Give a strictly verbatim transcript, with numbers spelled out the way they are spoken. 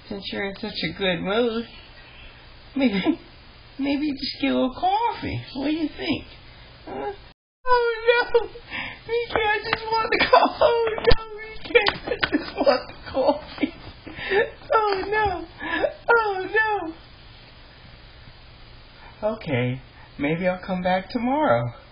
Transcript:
since you're in such a good mood, maybe, maybe just get a little coffee. What do you think? Huh? Oh no, Mickey, I just want the coffee. Oh no, Mickey, I just want the coffee. Oh no, oh no. Okay, maybe I'll come back tomorrow.